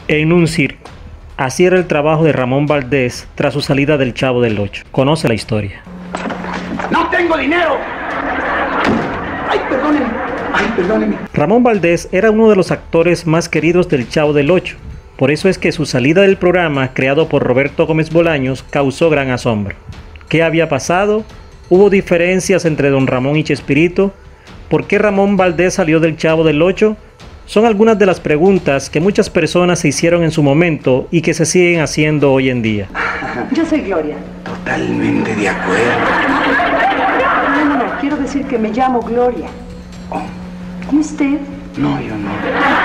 En un circo. Así era el trabajo de Ramón Valdés tras su salida del Chavo del Ocho. Conoce la historia. ¡No tengo dinero! ¡Ay, perdónenme! ¡Ay, perdónenme! Ramón Valdés era uno de los actores más queridos del Chavo del Ocho. Por eso es que su salida del programa, creado por Roberto Gómez Bolaños, causó gran asombro. ¿Qué había pasado? ¿Hubo diferencias entre Don Ramón y Chespirito? ¿Por qué Ramón Valdés salió del Chavo del Ocho? Son algunas de las preguntas que muchas personas se hicieron en su momento y que se siguen haciendo hoy en día. Yo soy Gloria. Totalmente de acuerdo. No, quiero decir que me llamo Gloria. Oh. ¿Y usted? No, yo no.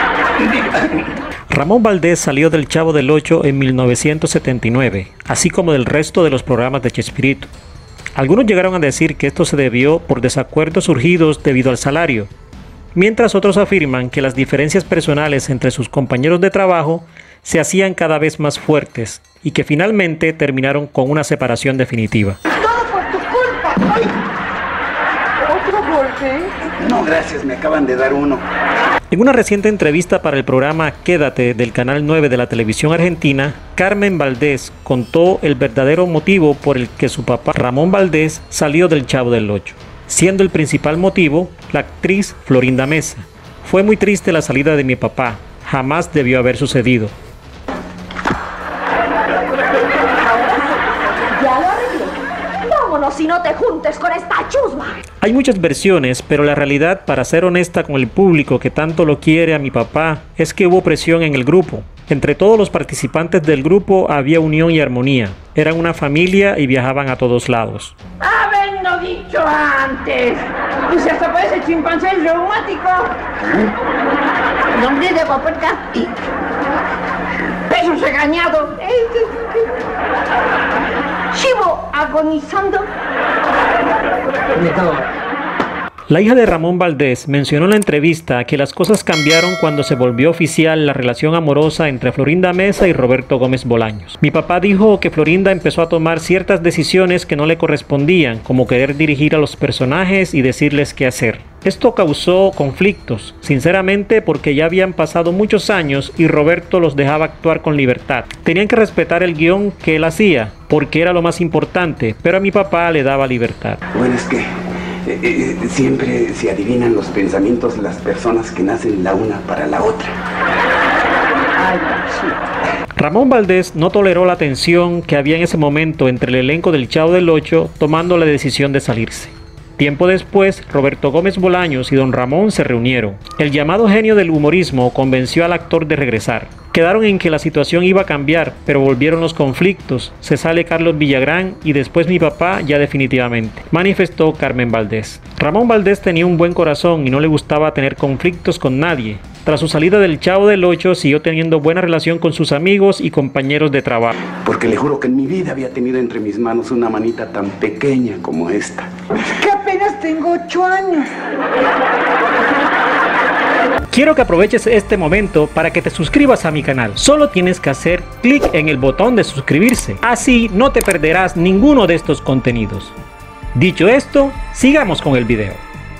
Ramón Valdés salió del Chavo del Ocho en 1979, así como del resto de los programas de Chespirito. Algunos llegaron a decir que esto se debió por desacuerdos surgidos debido al salario, mientras otros afirman que las diferencias personales entre sus compañeros de trabajo se hacían cada vez más fuertes y que finalmente terminaron con una separación definitiva. ¡Todo por tu culpa! ¡Ay! ¿Otro golpe? No, gracias, me acaban de dar uno. En una reciente entrevista para el programa Quédate del Canal 9 de la televisión argentina, Carmen Valdés contó el verdadero motivo por el que su papá Ramón Valdés salió del Chavo del Ocho, siendo el principal motivo la actriz Florinda Mesa. Fue muy triste la salida de mi papá, jamás debió haber sucedido. Ya lo arreglé. Vámonos y no te juntes con esta chusma. Hay muchas versiones, pero la realidad, para ser honesta con el público que tanto lo quiere a mi papá, es que hubo presión en el grupo. Entre todos los participantes del grupo había unión y armonía. Eran una familia y viajaban a todos lados. Habiendo dicho antes. Pues hasta parece chimpancé reumático. Nombre de guapuerca. Peso regañado. Chivo agonizando. La hija de Ramón Valdés mencionó en la entrevista que las cosas cambiaron cuando se volvió oficial la relación amorosa entre Florinda Mesa y Roberto Gómez Bolaños. Mi papá dijo que Florinda empezó a tomar ciertas decisiones que no le correspondían, como querer dirigir a los personajes y decirles qué hacer. Esto causó conflictos, sinceramente, porque ya habían pasado muchos años y Roberto los dejaba actuar con libertad. Tenían que respetar el guión que él hacía, porque era lo más importante, pero a mi papá le daba libertad. Bueno, es que siempre se adivinan los pensamientos de las personas que nacen la una para la otra. Ay, sí. Ramón Valdés no toleró la tensión que había en ese momento entre el elenco del Chavo del Ocho, tomando la decisión de salirse. Tiempo después, Roberto Gómez Bolaños y Don Ramón se reunieron. El llamado genio del humorismo convenció al actor de regresar. Quedaron en que la situación iba a cambiar, pero volvieron los conflictos. Se sale Carlos Villagrán y después mi papá ya definitivamente, manifestó Carmen Valdés. Ramón Valdés tenía un buen corazón y no le gustaba tener conflictos con nadie. Tras su salida del Chavo del Ocho, siguió teniendo buena relación con sus amigos y compañeros de trabajo. Porque le juro que en mi vida había tenido entre mis manos una manita tan pequeña como esta. Que apenas tengo 8 años. Quiero que aproveches este momento para que te suscribas a mi canal. Solo tienes que hacer clic en el botón de suscribirse. Así no te perderás ninguno de estos contenidos. Dicho esto, sigamos con el video.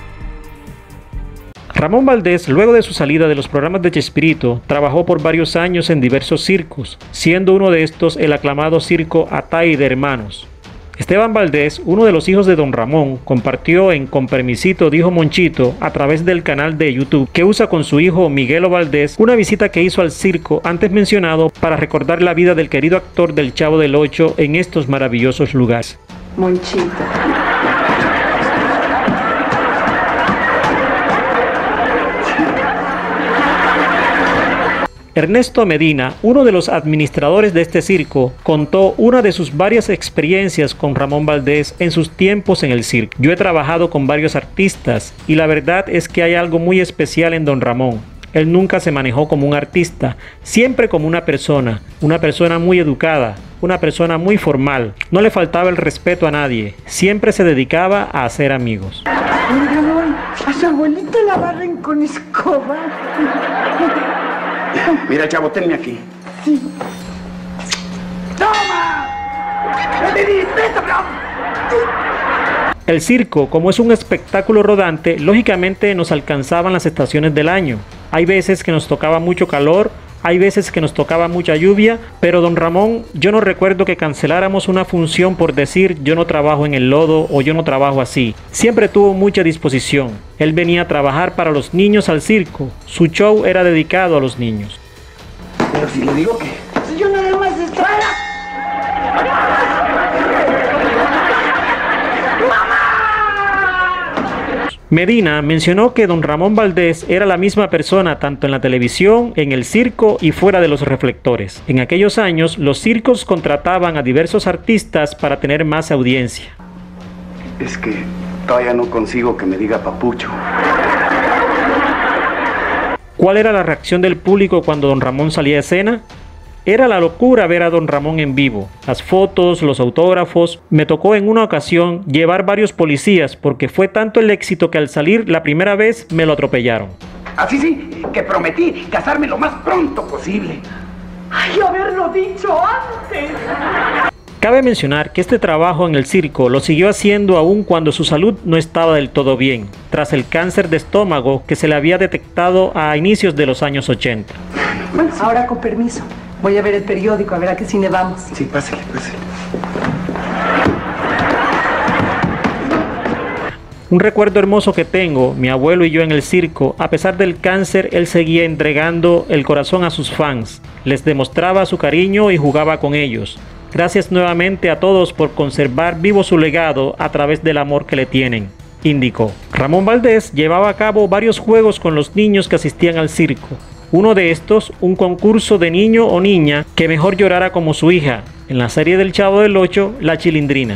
Ramón Valdés, luego de su salida de los programas de Chespirito, trabajó por varios años en diversos circos, siendo uno de estos el aclamado circo Atay de Hermanos. Esteban Valdés, uno de los hijos de Don Ramón, compartió en Con Permisito dijo Monchito a través del canal de YouTube que usa con su hijo Miguelo Valdés una visita que hizo al circo antes mencionado para recordar la vida del querido actor del Chavo del Ocho en estos maravillosos lugares. Monchito. Ernesto Medina, uno de los administradores de este circo, contó una de sus varias experiencias con Ramón Valdés en sus tiempos en el circo. Yo he trabajado con varios artistas y la verdad es que hay algo muy especial en Don Ramón. Él nunca se manejó como un artista, siempre como una persona muy educada, una persona muy formal. No le faltaba el respeto a nadie, siempre se dedicaba a hacer amigos. Don Ramón, a su abuelita la barren con escoba. Mira, chavo, tenme aquí. Sí. ¡Toma! El circo, como es un espectáculo rodante, lógicamente nos alcanzaban las estaciones del año. Hay veces que nos tocaba mucho calor Hay veces que nos tocaba mucha lluvia, pero don Ramón, yo no recuerdo que canceláramos una función por decir yo no trabajo en el lodo o yo no trabajo así. Siempre tuvo mucha disposición. Él venía a trabajar para los niños al circo. Su show era dedicado a los niños. Pero si le digo que... Si yo nada más estoy... Medina mencionó que don Ramón Valdés era la misma persona tanto en la televisión, en el circo y fuera de los reflectores. En aquellos años, los circos contrataban a diversos artistas para tener más audiencia. Es que todavía no consigo que me diga papucho. ¿Cuál era la reacción del público cuando don Ramón salía a escena? Era la locura ver a don Ramón en vivo. Las fotos, los autógrafos. Me tocó en una ocasión llevar varios policías porque fue tanto el éxito que al salir la primera vez me lo atropellaron. Así sí, que prometí casarme lo más pronto posible. ¡Ay, haberlo dicho antes! Cabe mencionar que este trabajo en el circo lo siguió haciendo aún cuando su salud no estaba del todo bien, tras el cáncer de estómago que se le había detectado a inicios de los años 80. Bueno, ahora con permiso. Voy a ver el periódico, a ver a qué cine vamos. Sí, pásale, pásale. Un recuerdo hermoso que tengo, mi abuelo y yo en el circo, a pesar del cáncer, él seguía entregando el corazón a sus fans, les demostraba su cariño y jugaba con ellos. Gracias nuevamente a todos por conservar vivo su legado a través del amor que le tienen, indicó. Ramón Valdés llevaba a cabo varios juegos con los niños que asistían al circo. Uno de estos, un concurso de niño o niña que mejor llorara como su hija, en la serie del Chavo del Ocho, La Chilindrina.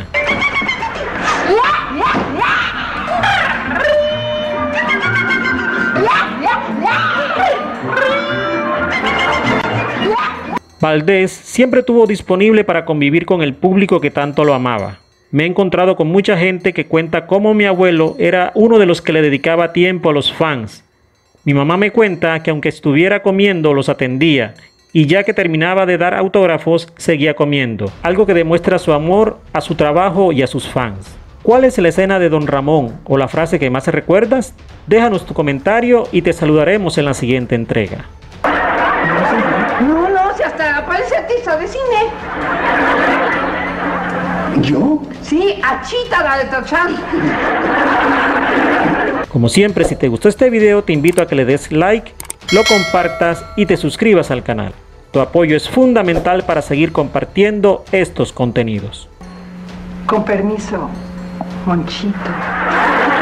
Valdés siempre estuvo disponible para convivir con el público que tanto lo amaba. Me he encontrado con mucha gente que cuenta cómo mi abuelo era uno de los que le dedicaba tiempo a los fans. Mi mamá me cuenta que aunque estuviera comiendo los atendía y ya que terminaba de dar autógrafos seguía comiendo, algo que demuestra su amor a su trabajo y a sus fans. ¿Cuál es la escena de don Ramón o la frase que más recuerdas? Déjanos tu comentario y te saludaremos en la siguiente entrega. No, si hasta parece artista de cine. ¿Yo? Sí, Achita la de Tachán. Como siempre, si te gustó este video, te invito a que le des like, lo compartas y te suscribas al canal. Tu apoyo es fundamental para seguir compartiendo estos contenidos. Con permiso, Monchito.